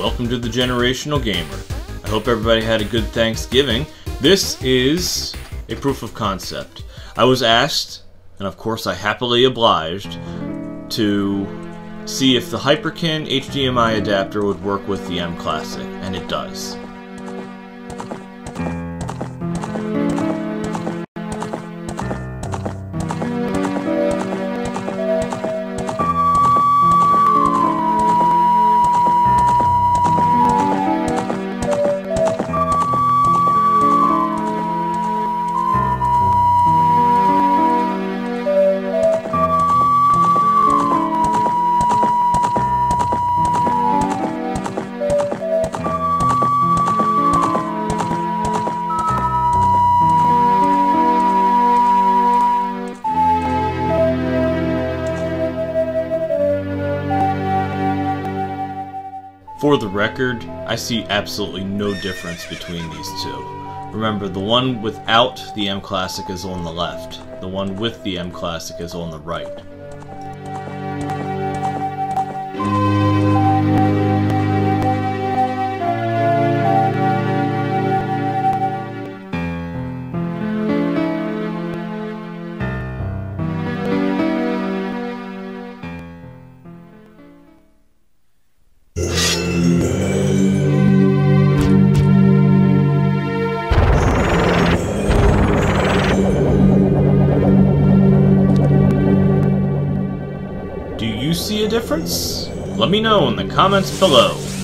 welcome to the Generational Gamer. I hope everybody had a good Thanksgiving. This is a proof of concept. I was asked, and of course I happily obliged, to see if the Hyperkin HDMI adapter would work with the mClassic, and it does. For the record, I see absolutely no difference between these two. Remember, the one without the mClassic is on the left. The one with the mClassic is on the right. Do you see a difference? Let me know in the comments below.